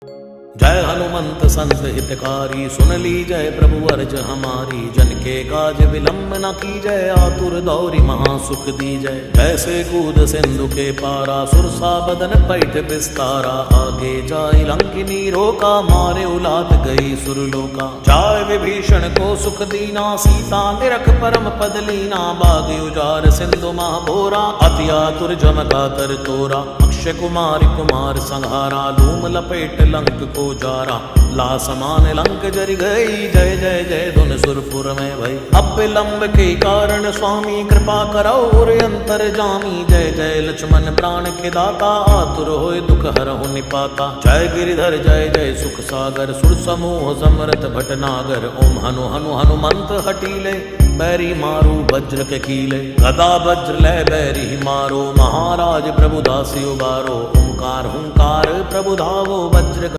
जय हनुमंत संत हितकारी, सुन ली जय प्रभु अर्ज हमारी। जन के काज विलंब न की जय, आतुर दौरी महासुख दी जय। जैसे कूद सिंधु के पारा, सुरसा बदन पैठ विस्तारा। आगे जाय लंकिनी रोका, मारे उलाद गई सुरलोका। जाय विभीषण को सुख दीना, सीता निरख परम पद लीना। बाग उजार सिंधु महाभोरा, अति आतुर जमका तर तोरा। अक्षय कुमार कुमार संहारा, धूम लपेट लंक को जारा। ला समान लंक जरि गई, जय जय जय धुन सुरपुर में भई। अब विलंब के कारण स्वामी, कृपा करौ और अंतर जामी। जय जय लक्ष्मण प्राण के दाता, आतुर होय दुख हरहु निपाता। जय गिरिधर जय जय सुख सागर, सुर समूह समरथ भटनागर। ओम हनु हनु हनुमंत हटीले, बैरी मारू वज्र के कीले। गदा वज्र लय बैरी मारो, महाराज प्रभु दासी उबारो। ओंकार हुंकार प्रभु धावो, वज्र